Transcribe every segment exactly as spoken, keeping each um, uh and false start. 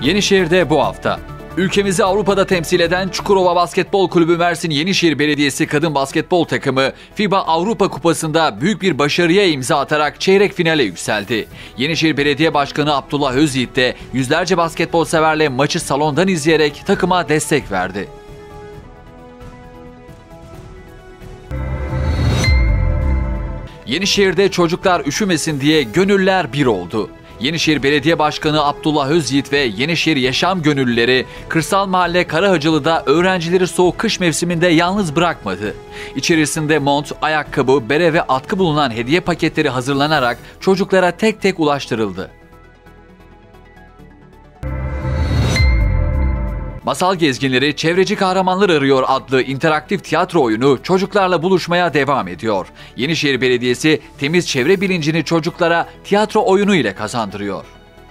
Yenişehir'de bu hafta. Ülkemizi Avrupa'da temsil eden Çukurova Basketbol Kulübü Mersin Yenişehir Belediyesi Kadın Basketbol Takımı FIBA Avrupa Kupası'nda büyük bir başarıya imza atarak çeyrek finale yükseldi. Yenişehir Belediye Başkanı Abdullah Özyiğit de yüzlerce basketbol severle maçı salondan izleyerek takıma destek verdi. Yenişehir'de çocuklar üşümesin diye gönüller bir oldu. Yenişehir Belediye Başkanı Abdullah Özyiğit ve Yenişehir Yaşam Gönüllüleri Kırsal Mahalle Karahacılı'da öğrencileri soğuk kış mevsiminde yalnız bırakmadı. İçerisinde mont, ayakkabı, bere ve atkı bulunan hediye paketleri hazırlanarak çocuklara tek tek ulaştırıldı. Masal Gezginleri Çevreci Kahramanlar Arıyor adlı interaktif tiyatro oyunu çocuklarla buluşmaya devam ediyor. Yenişehir Belediyesi temiz çevre bilincini çocuklara tiyatro oyunu ile kazandırıyor.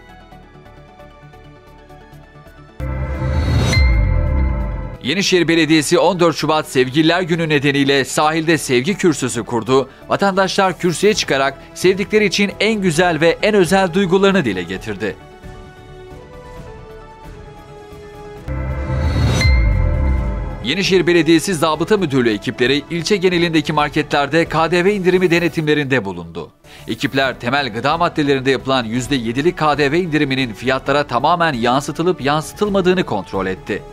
Yenişehir Belediyesi on dört Şubat Sevgililer Günü nedeniyle sahilde sevgi kürsüsü kurdu. Vatandaşlar kürsüye çıkarak sevdikleri için en güzel ve en özel duygularını dile getirdi. Yenişehir Belediyesi Zabıta Müdürlüğü ekipleri ilçe genelindeki marketlerde K D V indirimi denetimlerinde bulundu. Ekipler temel gıda maddelerinde yapılan yüzde yedilik K D V indiriminin fiyatlara tamamen yansıtılıp yansıtılmadığını kontrol etti.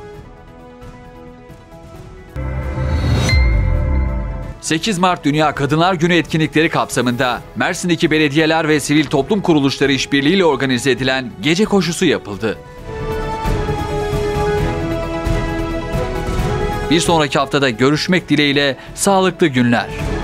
sekiz Mart Dünya Kadınlar Günü etkinlikleri kapsamında Mersin'deki belediyeler ve sivil toplum kuruluşları işbirliğiyle organize edilen gece koşusu yapıldı. Bir sonraki haftada görüşmek dileğiyle sağlıklı günler.